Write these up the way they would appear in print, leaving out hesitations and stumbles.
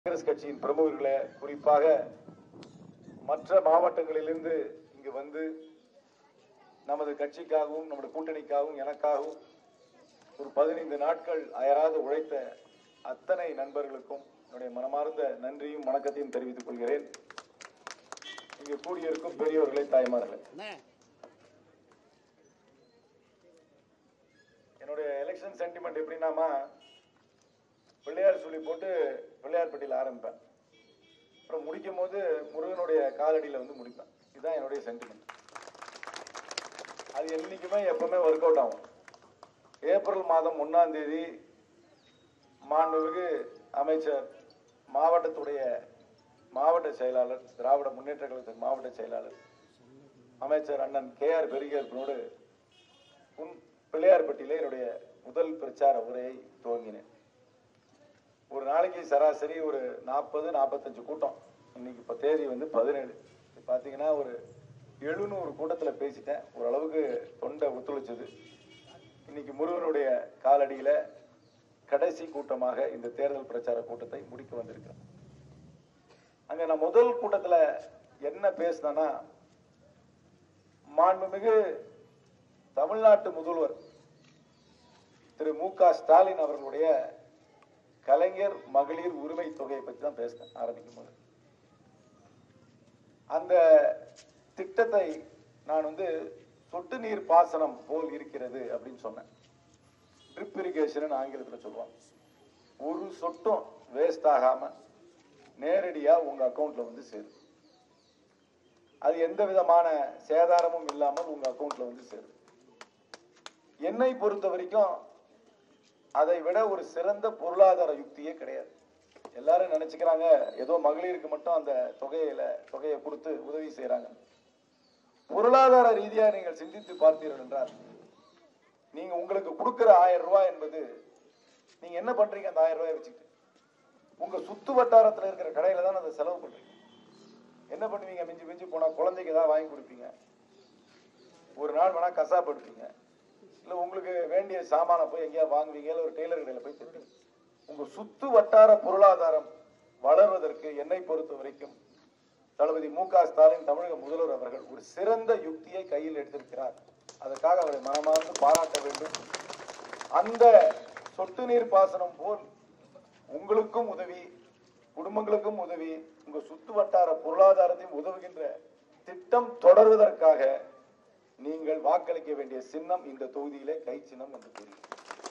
காங்கிரஸ் கட்சியின் பிரமுகர்களே, குறிப்பாக மற்ற மாவட்டங்களிலிருந்து இங்கு வந்து நமது கட்சிக்காகவும் நமது கூட்டணிக்காகவும் எனக்காகவும் ஒரு 15 நாட்கள் அயராது உழைத்த அத்தனை நண்பர்களுக்கும் என்னுடைய மனமார்ந்த நன்றியும் வணக்கத்தையும் தெரிவித்துக் கொள்கிறேன். இங்கு கூடியிருக்கும் பெரியவர்களே, தாய்மார்களே, என்னுடைய எலெக்ஷன் சென்டிமெண்ட் எப்படின்னாமா, பிள்ளையார் சொல்லி போட்டு பிள்ளையார்பட்டியில் ஆரம்பிப்பேன். அப்புறம் முடிக்கும் போது முருகனுடைய காலடியில் வந்து முடிப்பேன். இதுதான் என்னுடைய சென்டிமெண்ட். அது என்னைக்குமே எப்பவுமே ஒர்க் அவுட் ஆகும். ஏப்ரல் மாதம் 1ஆம் தேதி மாண்புமிகு அமைச்சர், மாவட்டத்துடைய மாவட்ட செயலாளர், திராவிட முன்னேற்ற கழகத்தின் மாவட்ட செயலாளர் அமைச்சர் அண்ணன் KR பெரியகருப்பனோடு பிள்ளையார்பட்டியிலே என்னுடைய முதல் பிரச்சார உரையை துவங்கினேன். ஒரு நாளைக்கு சராசரி ஒரு 40-45 கூட்டம். இன்னைக்கு இப்போ தேதி வந்து 17. பார்த்தீங்கன்னா ஒரு 700 கூட்டத்தில் பேசிட்டேன். ஓரளவுக்கு தொண்டை ஒத்துழைச்சது. இன்னைக்கு முருகனுடைய காலடியில் கடைசி கூட்டமாக இந்த தேர்தல் பிரச்சார கூட்டத்தை முடிக்க வந்திருக்கிறேன். அங்க நான் முதல் கூட்டத்தில் என்ன பேசினேன்னா, மாண்புமிகு தமிழ்நாட்டு முதல்வர் திரு மு.க. ஸ்டாலின் அவர்களுடைய கலைஞர் மகளிர் உரிமை தொகையை பற்றி தான் பேசினேன் ஆரம்பிக்கும் போது. அந்த திட்டத்தை நான் வந்து சொட்டு நீர் பாசனம் போல் இருக்கிறது அப்படின்னு சொன்னேன். ட்ரிப் இரிகேஷன் ஆங்கிலத்தில் சொல்லுவாங்க. ஒரு சொட்டும் வேஸ்ட் ஆகாம நேரடியா உங்க அக்கௌண்ட்ல வந்து சேரும். அது எந்த விதமான சேதாரமும் இல்லாமல் உங்க அக்கௌண்ட்ல வந்து சேரும். என்னை பொறுத்த வரைக்கும் அதை விட ஒரு சிறந்த பொருளாதார யுக்தியே கிடையாது. எல்லாரும் நினைச்சுக்கிறாங்க ஏதோ மகளிருக்கு மட்டும் அந்த தொகையை கொடுத்து உதவி செய்யறாங்க. பொருளாதார ரீதியா நீங்கள் சிந்தித்து பார்த்தீர்கள் என்றால், நீங்க உங்களுக்கு கொடுக்கிற 1000 ரூபாய் என்பது, நீங்க என்ன பண்றீங்க அந்த 1000 ரூபாயை வச்சுக்கிட்டு? உங்க சுத்து வட்டாரத்தில் இருக்கிற கடையில தான் அதை செலவு பண்றீங்க. என்ன பண்ணுவீங்க? மிஞ்சி மிஞ்சி போனா குழந்தைக்கு ஏதாவது வாங்கி கொடுப்பீங்க, ஒரு நாள் வேணா கசாப்பு எடுப்பீங்க, இல்ல உங்களுக்கு வேண்டிய சாமான போய் எங்கேயா வாங்குவீங்க, இல்ல ஒரு டெய்லர் கடையில போய் திட்டு. உங்க சுத்து வட்டார பொருளாதாரம் வளர்வதற்கு என்னை பொறுத்த வரைக்கும் தளபதி மு.க. ஸ்டாலின் தமிழக முதல்வர் அவர்கள் ஒரு சிறந்த யுக்தியை கையில் எடுத்திருக்கிறார். அதற்காக அவரை மனமார்ந்து பாராட்ட வேண்டும். அந்த சொட்டு நீர் பாசனம் போல் உங்களுக்கும் உதவி, குடும்பங்களுக்கும் உதவி, உங்க சுத்து வட்டார பொருளாதாரத்தையும் உதவுகின்ற திட்டம் தொடர்வதற்காக நீங்கள் வாக்களிக்க வேண்டிய சின்னம் இந்த தொகுதியிலே கை சின்னம் என்று கூறுகிறேன்.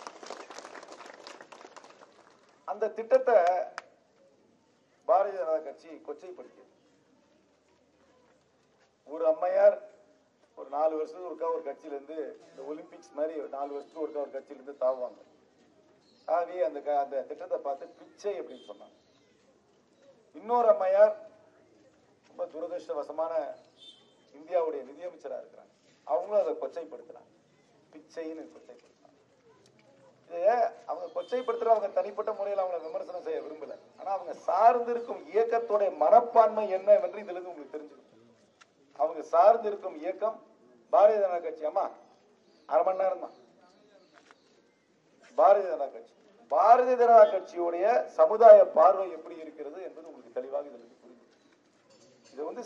அந்த திட்டத்தை பாரதிய ஜனதா கட்சி கொச்சைப்படுத்தியது. ஒரு அம்மையார் ஒரு 4 வருஷத்துக்கு ஒருக்கா ஒரு கட்சியில இருந்து, இந்த ஒலிம்பிக்ஸ் மாதிரி 4 வருஷத்துக்கு ஒருக்கா ஒரு கட்சியில இருந்து தாவுவாங்க. ஆகவே அந்த திட்டத்தை பார்த்து பிச்சை அப்படின்னு சொன்னாங்க. இன்னொரு அம்மையார் ரொம்ப துரதிருஷ்டவசமான இந்தியாவுடைய நிதியமைச்சரா இருக்கிறாங்க. அவங்களும் அதை கொச்சைப்படுத்துறாங்க, பிச்சைன்னு கொச்சைப்படுத்துறாங்க. அவங்க கொச்சைப்படுத்துற, அவங்க தனிப்பட்ட முறையில் அவங்களை விமர்சனம் செய்ய விரும்பல. ஆனா அவங்க சார்ந்து இருக்கும் இயக்கத்தோட மனப்பான்மை என்ன என்று இதுல இருந்து உங்களுக்கு தெரிஞ்சுக்கணும். அவங்க சார்ந்து இருக்கும் இயக்கம் பாரதிய ஜனதா கட்சி. அம்மா 1/2 மணி நேரம் தான். பாரதிய ஜனதா கட்சி, பாரதிய ஜனதா கட்சியுடைய சமுதாய பார்வை எப்படி இருக்கிறது என்பது உங்களுக்கு தெளிவாக இதில் புரியும். இது வந்து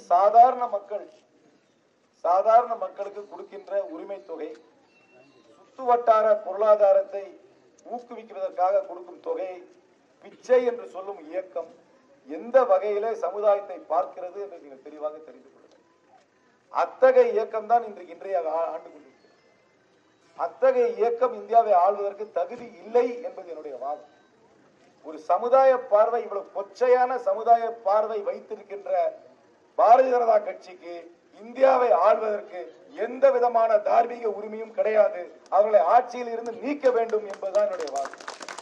சாதாரண மக்களுக்கு கொடுக்கின்ற உரிமை தொகை, சுத்து வட்டார பொருளாதாரத்தை ஊக்குவிக்குவதற்காக கொடுக்கும் தொகை, பிச்சை என்று சொல்லும் இயக்கம் எந்த வகையிலே சமுதாயத்தை பார்க்கிறது என்று நீங்கள் தெளிவாக தெரிந்து கொள்ளுங்கள். அத்தகைய இயக்கம் தான் இன்றைய ஆண்டு கொண்டிருக்கிறது. அத்தகைய இயக்கம் இந்தியாவை ஆள்வதற்கு தகுதி இல்லை என்பது என்னுடைய வாதம். ஒரு சமுதாய பார்வை, இவ்வளவு கொச்சையான சமுதாய பார்வை வைத்திருக்கின்ற பாரதிய ஜனதா கட்சிக்கு இந்தியாவை ஆள்வதற்கு எந்த விதமான தார்மீக உரிமையும் கிடையாது. அவர்களை ஆட்சியில் இருந்து நீக்க வேண்டும் என்பதுதான் என்னுடைய வாதம்.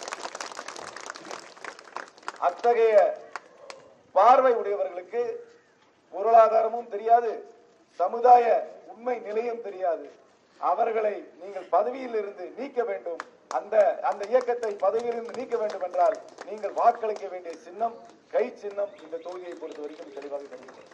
அத்தகைய பார்வை உடையவர்களுக்கு பொருளாதாரமும் தெரியாது, சமுதாய உண்மை நிலையும் தெரியாது. அவர்களை நீங்கள் பதவியில் இருந்து நீக்க வேண்டும். அந்த இயக்கத்தை பதவியில் இருந்து நீக்க வேண்டும் என்றால் நீங்கள் வாக்களிக்க வேண்டிய சின்னம் கை சின்னம் இந்த தொகுதியை பொறுத்த வரைக்கும் தெளிவாக தெரிவிக்கிறது.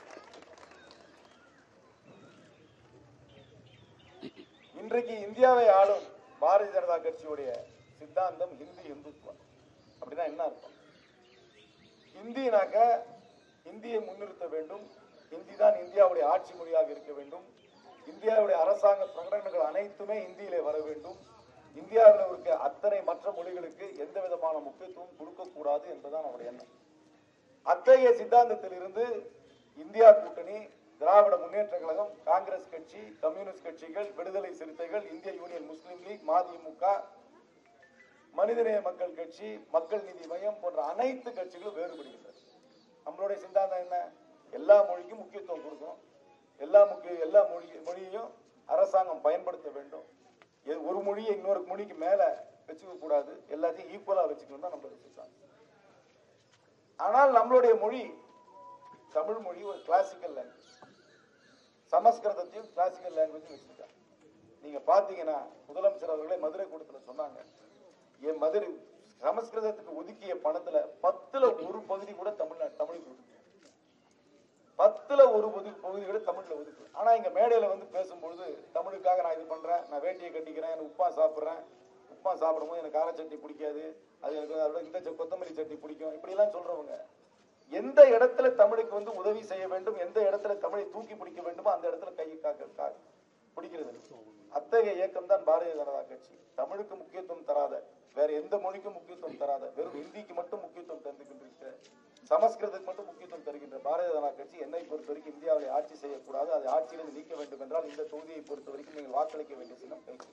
இன்றைக்கு இந்தியாவை ஆளும் பாரதிய ஜனதா கட்சியுடைய சித்தாந்தம் ஹிந்தி இந்துத்துவம். அப்படின்னா என்ன அர்த்தம்? இந்தினாக்க இந்தியை முன்னிறுத்த வேண்டும். இந்தி தான் இந்தியாவுடைய ஆட்சி மொழியாக இருக்க வேண்டும். இந்தியாவுடைய அரசாங்க பிரகடனங்கள் அனைத்துமே இந்தியிலே வர வேண்டும். இந்தியாவில் இருக்க அத்தனை மற்ற மொழிகளுக்கு எந்த விதமான முக்கியத்துவம் கொடுக்கக்கூடாது என்பதுதான் அவருடைய எண்ணம். அத்தகைய சித்தாந்தத்திலிருந்து இந்தியா கூட்டணி, திராவிட முன்னேற்ற கழகம், காங்கிரஸ் கட்சி, கம்யூனிஸ்ட் கட்சிகள், விடுதலை சிறுத்தைகள், இந்திய யூனியன் முஸ்லீம் லீக், மதிமுக, மனிதநேய மக்கள் கட்சி, மக்கள் நீதி மையம் போன்ற அனைத்து கட்சிகளும் வேறுபடுகின்றன. நம்மளுடைய சித்தாந்தம் என்ன? எல்லா மொழிக்கும் முக்கியத்துவம் கொடுக்கணும். எல்லா மொழியையும் அரசாங்கம் பயன்படுத்த வேண்டும். ஒரு மொழியை இன்னொரு மொழிக்கு மேல வச்சுக்க கூடாது. எல்லாத்தையும் ஈக்குவலா வச்சுக்கணும் தான் நம்மளுடைய சித்தாந்தம். ஆனால் நம்மளுடைய மொழி, தமிழ் மொழி ஒரு கிளாசிக்கல் லாங்குவேஜ். சமஸ்கிருதத்தையும் கிளாசிக்கல் லாங்குவேஜ் வச்சிருக்காங்க. நீங்க பாத்தீங்கன்னா முதலமைச்சர் அவர்களே மதுரை கூட்டத்தில் சொன்னாங்க, என் மதுரை சமஸ்கிருதத்துக்கு ஒதுக்கிய பணத்துல 10ல் 1 பகுதி கூட தமிழுக்கு ஒதுக்கு. 10ல் 1 பகுதி கூட தமிழ்ல ஒதுக்கு. ஆனா இங்க மேடையில வந்து பேசும்பொழுது தமிழுக்காக நான் இது பண்றேன், நான் வேட்டியை கட்டிக்கிறேன், எனக்கு உப்பா சாப்பிடுறேன், உப்பா சாப்பிடும்போது எனக்கு கார சட்னி பிடிக்காது, அது எனக்கு அதோட இந்த கொத்தமல்லி சட்னி பிடிக்கும், இப்படி எல்லாம் சொல்றவங்க எந்த இடத்துல தமிழுக்கு வந்து உதவி செய்ய வேண்டும், எந்த இடத்துல தமிழை தூக்கி பிடிக்க வேண்டுமோ அந்த இடத்துல கையை பிடிக்கிறது. அத்தகைய இயக்கம் தான் பாரதிய ஜனதா கட்சி. தமிழுக்கு முக்கியத்துவம் தராத, வேற எந்த மொழிக்கும் முக்கியத்துவம் தராத, வெறும் ஹிந்திக்கு மட்டும் முக்கியத்துவம் தந்துகின்ற, சமஸ்கிருதத்துக்கு மட்டும் முக்கியத்துவம் தருகின்ற பாரதிய ஜனதா கட்சி என்னை பொறுத்த வரைக்கும் இந்தியாவை ஆட்சி செய்யக்கூடாது. அதை ஆட்சியிலிருந்து நீக்க வேண்டும் என்றால் இந்த தொகுதியை பொறுத்த வரைக்கும் நீங்கள் வாக்களிக்க வேண்டிய சின்னம் கை.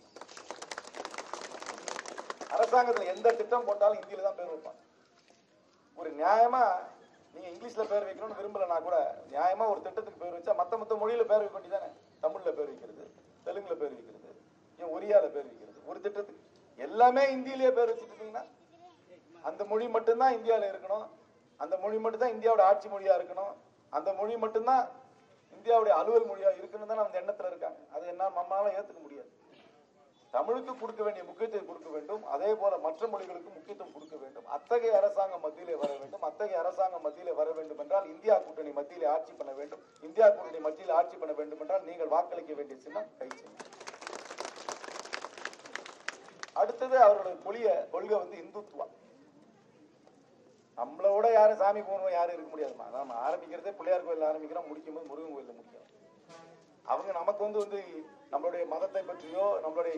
அரசாங்கத்தில் எந்த திட்டம் போட்டாலும் ஹிந்தியில தான் பேர் வைப்பாங்க. ஒரு நியாயமா நீங்க இங்கிலீஷ்ல பேர் வைக்கணும்னு விரும்பலனா கூட நியாயமா ஒரு திட்டத்துக்கு பேர் வச்சா மத்த மொழியில பேர் வைக்க வேண்டியதானே. தமிழ்ல பேர் வைக்கிறது, தெலுங்குல பேர் வைக்கிறது, ஏன் ஒரியால பேர் வைக்கிறது, ஒரு திட்டத்துக்கு எல்லாமே இந்தியிலேயே பேர் வச்சுட்டு இருந்தீங்கன்னா அந்த மொழி மட்டும்தான் இந்தியாவில இருக்கணும், அந்த மொழி மட்டும்தான் இந்தியாவோட ஆட்சி மொழியா இருக்கணும், அந்த மொழி மட்டும்தான் இந்தியாவுடைய அலுவல் மொழியா இருக்குன்னு தான் அந்த எண்ணத்துல இருக்காங்க. அது என்ன நம்மளால ஏத்துக்க முடியாது. தமிழுக்கு கொடுக்க வேண்டிய முக்கியத்துவம் கொடுக்க வேண்டும். அதே போல மற்ற மொழிகளுக்கு முக்கியத்துவம் கொடுக்க வேண்டும். அத்தகைய அரசாங்கம் மத்தியிலே வர வேண்டும். அத்தகைய அரசாங்கம் மத்தியிலே வர வேண்டும் என்றால் இந்தியா கூட்டணி மத்தியிலே ஆட்சி பண்ண வேண்டும். இந்தியா கூட்டணி மத்தியில் ஆட்சி பண்ண வேண்டும் என்றால் நீங்கள் வாக்களிக்க வேண்டிய சின்னம் கை சின்னம். அடுத்தது அவருடைய கொள்கை வந்து இந்துத்துவா. நம்மளோட யாரும் சாமி கும்பிடுவோம் யாரும் இருக்க முடியாதுமா. நம்ம ஆரம்பிக்கிறதே பிள்ளையார் கோயில் ஆரம்பிக்கிறோம், முடிக்கும் போது முருகன் கோயில முடிக்கிறோம். அவங்க நமக்கு வந்து நம்மளுடைய மதத்தை பற்றியோ நம்மளுடைய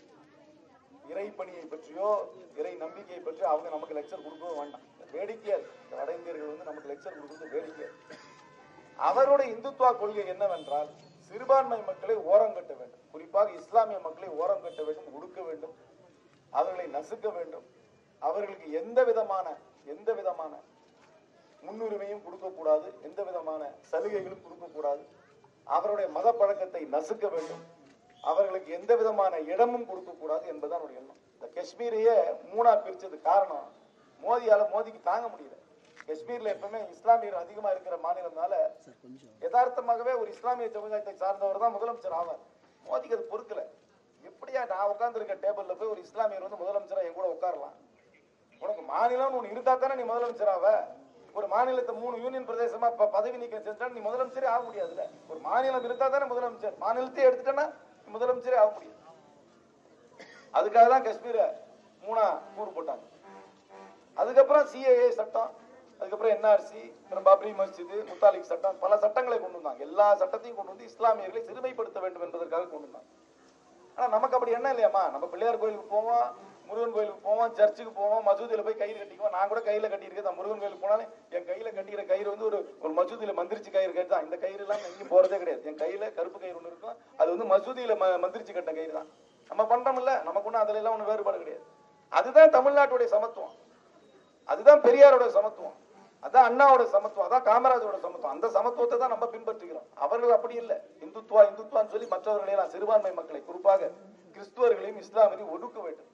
இறை பணியை பற்றியோ இறை நம்பிக்கையை பற்றியோ அவங்க நமக்கு லெக்சர் கொடுக்கவும் வேண்டாம். வேடிக்கையா இருக்கு வட இந்தியர்கள் வந்து நமக்கு லெக்சர் கொடுக்கிறது வேடிக்கையா இருக்கு. அவருடைய இந்துத்துவா கொள்கை என்னவென்றால் சிறுபான்மை மக்களை ஓரம் கட்ட வேண்டும், குறிப்பாக இஸ்லாமிய மக்களை ஓரம் கட்ட வேண்டும், ஒடுக்க வேண்டும், அவர்களை நசுக்க வேண்டும், அவர்களுக்கு எந்த விதமான முன்னுரிமையும் கொடுக்கக்கூடாது, எந்த விதமான சலுகைகளும் கொடுக்கக்கூடாது, அவருடைய மத பழக்கத்தை நசுக்க வேண்டும், அவர்களுக்கு எந்த விதமான இடமும் கொடுக்கக்கூடாது என்பதுதான் ஒரு எண்ணம். இந்த காஷ்மீரையே 3ஆ பிரிச்சது காரணம் மோதிக்கு தாங்க முடியல. காஷ்மீர்ல எப்பவுமே இஸ்லாமியர் அதிகமா இருக்கிற மாநிலம்னால யதார்த்தமாகவே ஒரு இஸ்லாமிய சமுதாயத்தை சார்ந்தவர் தான் முதலமைச்சர் ஆவார். மோதிக்கு அது பொறுக்கல. எப்படியா நான் உட்கார்ந்து இருக்க டேபிள்ல போய் ஒரு இஸ்லாமியர் வந்து முதலமைச்சரா என் கூட உட்காரலாம்? உனக்கு மாநிலம் ஒண்ணு இருந்தா தானே நீ முதலமைச்சராவ. ஒரு மாநிலத்தை 3 யூனியன் பிரதேசமா பதவி நீக்கம் செஞ்சா நீ முதலமைச்சரே ஆக முடியாதுல்ல. ஒரு மாநிலம் இருந்தா தானே முதலமைச்சர். மாநிலத்தையே எடுத்துட்டேன்னா முதலமைச்சரே ஆக முடியாது. அதுக்காக தான் காஷ்மீரை 3ஆ கூறு போட்டாங்க. அதுக்கப்புறம் சிஏஏ சட்டம், அதுக்கப்புறம் என்ஆர்சி, பாபரி மஸ்ஜித், முத்தாலிக் சட்டம், பல சட்டங்களை கொண்டு வந்தாங்க. எல்லா சட்டத்தையும் கொண்டு வந்து இஸ்லாமியர்களை சிறுமைப்படுத்த வேண்டும் என்பதற்காக கொண்டு வந்தாங்க. ஆனா நமக்கு அப்படி என்ன இல்லையாமா. நம்ம பிள்ளையார் கோயிலுக்கு போவோம், முருகன் கோயிலுக்கு போவோம், சர்ச்சுக்கு போவோம், மசூதியில போய் கயிறு கட்டிக்குவோம். நான் கூட கையில கட்டியிருக்கேன். முருகன் கோயிலுக்கு போனாலும் என் கையில கட்டிக்கிற கயிறு வந்து ஒரு மசூதியில மந்திரிச்சு கயிறு கட்டு தான். இந்த கயிறு எல்லாம் எங்கேயும் போறதே கிடையாது. என் கையில கருப்பு கயிறு ஒண்ணு இருக்கும், அது வந்து மசூதியில மந்திரிச்சு கட்ட கயிறு தான். நம்ம பண்றோம் இல்ல, நமக்கு ஒண்ணு அதுல எல்லாம் ஒண்ணு வேறுபாடு கிடையாது. அதுதான் தமிழ்நாட்டுடைய சமத்துவம், அதுதான் பெரியாரோட சமத்துவம், அதான் அண்ணாவோட சமத்துவம், அதான் காமராஜரோட சமத்துவம். அந்த சமத்துவத்தை தான் நம்ம பின்பற்றுகிறோம். அவர்கள் அப்படி இல்லை. இந்துத்துவான்னு சொல்லி மற்றவர்களையெல்லாம் சிறுபான்மை மக்களை குறிப்பாக கிறிஸ்துவர்களையும் இஸ்லாமியரையும் ஒடுக்க வேண்டும்.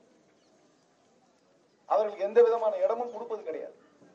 அவர்களுக்கு எந்த விதமான இடமும் கொடுப்பது கிடையாது.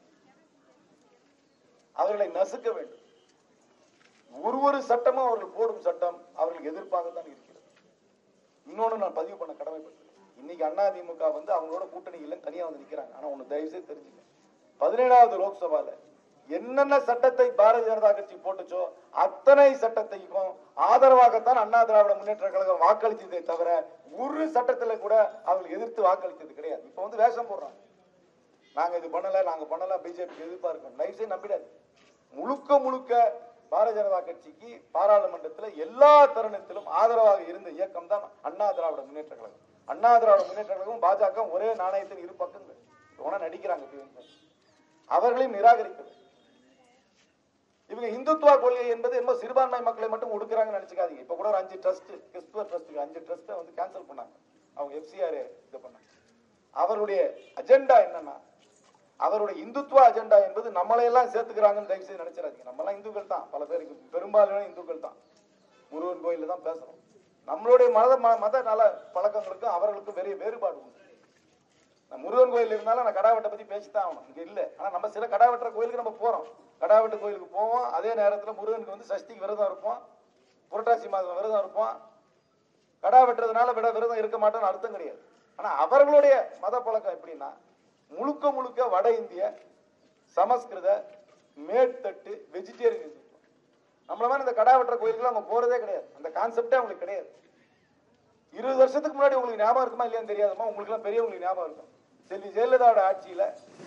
அவர்களை நசுக்க வேண்டும். ஒரு சட்டமும் அவர்கள் போடும் சட்டம் அவர்களுக்கு எதிர்ப்பாக தான் இருக்கிறது. இன்னொன்னு நான் பதிவு பண்ண கடமைப்பட்டிருக்கேன். இன்னைக்கு அதிமுக வந்து அவங்களோட கூட்டணி இல்லைன்னு தனியா வந்து நிக்கிறாங்க. ஆனா ஒண்ணு தயவு செய்து தெரிஞ்சுங்க, 17வது லோக்சபால என்னென்ன சட்டத்தை பாரதிய ஜனதா கட்சி போட்டுச்சோ அத்தனை சட்டத்தையும் ஆதரவாகத்தான் அண்ணா திராவிட முன்னேற்ற கழகம் வாக்களித்ததை தவிர ஒரு சட்டத்துல கூட அவர்கள் எதிர்த்து வாக்களித்தது கிடையாது. இப்ப வந்து வேஷம் போடுறாங்க. நாங்க இது பண்ணல பிஜேபி எதிர்பார்க்கணும். தயவுசெய்து நம்பிடாது. முழுக்க பாரதிய ஜனதா கட்சிக்கு பாராளுமன்றத்தில் எல்லா தருணத்திலும் ஆதரவாக இருந்த இயக்கம் தான் அண்ணா திராவிட முன்னேற்ற கழகம். அண்ணா திராவிட முன்னேற்ற கழகம் பாஜக ஒரே நாணயத்தின் இரு பக்கங்கள் நடிக்கிறாங்க. அவர்களையும் நிராகரிக்கிறது. இவங்க இந்துத்துவ கொள்கை என்பது என்ன சிறுபான்மை மக்களை மட்டும் ஒடுக்குறாங்கன்னு நினைச்சுக்காதீங்க. இப்ப கூட ஒரு 5 ட்ரஸ்ட் கிறிஸ்துவ ட்ரஸ்ட் 5 ட்ரஸ்ட்டை வந்து கேன்சல் பண்ணாங்க. அவங்க FCR இது பண்ணாங்க. அவருடைய அஜெண்டா என்னன்னா, அவருடைய இந்துத்துவ அஜெண்டா என்பது நம்மளையெல்லாம் சேர்த்துக்கிறாங்கன்னு தயவு செய்து நினைச்சிடாதீங்க. நம்ம எல்லாம் இந்துக்கள் தான். பல பேருக்கு பெரும்பாலான இந்துக்கள் தான். முருகன் கோயில தான் பேசணும். நம்மளுடைய மத நல பழக்கங்களுக்கும் அவர்களுக்கும் பெரிய வேறுபாடு உண்டு. முருகன் கோயில் இருந்தாலும் நான் கடாவட்டை பத்தி பேசித்தான் ஆகணும். இங்க இல்ல. ஆனா நம்ம சில கடாவட்டுற கோயிலுக்கு நம்ம போறோம். கடாவட்டு கோயிலுக்கு போவோம். அதே நேரத்தில் முருகனுக்கு வந்து சஷ்டிக்கு விரதம் இருப்போம். புரட்டாசி மாதம் விரதம் இருப்போம். கடா வெட்டுறதுனால விரதம் இருக்க மாட்டோம்னு அர்த்தம் கிடையாது. ஆனா அவர்களுடைய மத பழக்கம் எப்படின்னா, முழுக்க வட இந்திய சமஸ்கிருத மேற்தட்டு வெஜிடேரியன். நம்மள மாதிரி இந்த கடா வெட்டுற கோயிலுக்கு அவங்க போறதே கிடையாது. அந்த கான்செப்டே அவங்களுக்கு கிடையாது. 20 வருஷத்துக்கு முன்னாடி உங்களுக்கு ஞாபகம் இருக்குமா இல்லையான்னு தெரியாதுமா. உங்களுக்கு எல்லாம் பெரியவங்களுக்கு ஞாபகம் இருக்கும். செல்வி ஜெயலலிதாவோட ஆட்சியில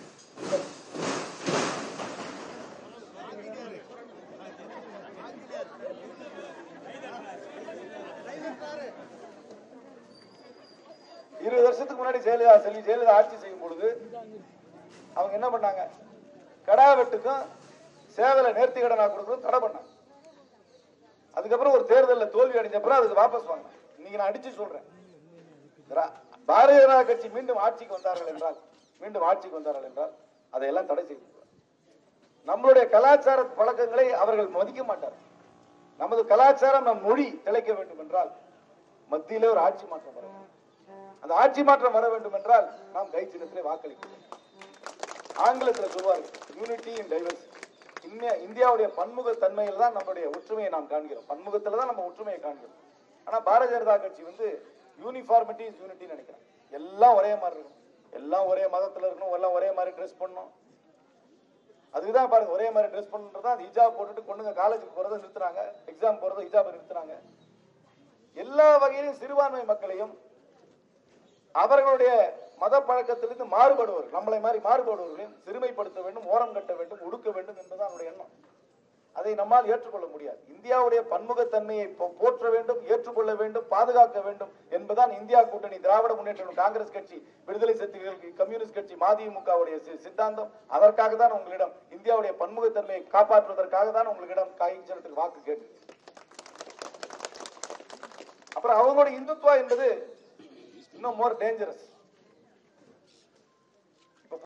20 வருஷத்துக்கு முன்னாடி செல்வி ஜெயலலிதா ஆட்சி செய்யும் பொழுது அவங்க என்ன பண்ணாங்க, கடா வெட்டுக்கும் சேவலை நேர்த்தி கடனா கொடுக்கணும் தடை பண்ணாங்க. அதுக்கப்புறம் ஒரு தேர்தலில் தோல்வி அடைஞ்சப்பறம் அதுக்கு வாபஸ் வாங்க. இன்னைக்கு நான் அடிச்சு சொல்றேன், பாரதிய ஜனதா கட்சி மீண்டும் ஆட்சிக்கு வந்தார்கள் என்றால் அதையெல்லாம் தடை செய்து நம்மளுடைய கலாச்சார பழக்கங்களை அவர்கள் மதிக்க மாட்டார்கள். நமது கலாச்சாரம், நம் மொழி திளைக்க வேண்டும் என்றால் மத்தியிலே ஒரு ஆட்சி மாற்றம் வர வேண்டும். அந்த ஆட்சி மாற்றம் வர வேண்டும் என்றால் நாம் கை சின்னத்திலே வாக்களிக்கிறோம். ஆங்கிலத்தில் சொல்வார்கள் யூனிட்டி இன் டைவர்சிட்டி. இந்தியாவுடைய பன்முக தன்மையில் தான் நம்மளுடைய ஒற்றுமையை நாம் காண்கிறோம். பன்முகத்தில் தான் நம்ம ஒற்றுமையை காண்கிறோம். ஆனா பாரதிய ஜனதா கட்சி வந்து யூனிஃபார்மிட்டி இஸ் யூனிட்டி நினைக்கிறேன். எல்லாம் ஒரே மாதிரி இருக்கணும், எல்லாம் ஒரே மதத்தில் இருக்கணும், எல்லாம் ஒரே மாதிரி ட்ரெஸ் பண்ணணும். அதுக்குதான் பாருங்க, ஒரே மாதிரி ட்ரெஸ் பண்ணுறதா ஹிஜாப் போட்டுட்டு பொண்ணுங்க காலேஜுக்கு போறதை நிறுத்துறாங்க, எக்ஸாம் போறதை ஹிஜாபை நிறுத்துறாங்க. எல்லா வகையிலும் சிறுபான்மை மக்களையும் அவர்களுடைய மத பழக்கத்திலிருந்து மாறுபடுவர், நம்மளை மாதிரி மாறுபடுவர்களையும் சிறுமைப்படுத்த வேண்டும், ஓரம் கட்ட வேண்டும், ஒடுக்க வேண்டும் என்பதுதான் அவருடைய எண்ணம். அதை நம்மால் ஏற்றுக்கொள்ள முடியாது. இந்தியாவுடைய பன்முகத்தன்மையை போற்ற வேண்டும், ஏற்றுக்கொள்ள வேண்டும், பாதுகாக்க வேண்டும் என்பதுதான் இந்தியா கூட்டணி, திராவிட முன்னேற்றம், காங்கிரஸ் கட்சி, விடுதலை சிறுத்தைகள், கம்யூனிஸ்ட் கட்சி, மதிமுகவுடைய சித்தாந்தம். அதற்காக தான் உங்களிடம் இந்தியாவுடைய பன்முகத்தன்மையை காப்பாற்றுவதற்காக தான் உங்களிடம் காய்ச்சலத்துக்கு வாக்கு கேட்டு. அப்புறம் அவங்களுடைய இந்துத்துவா என்பது இன்னும் மோர் டேஞ்சரஸ்.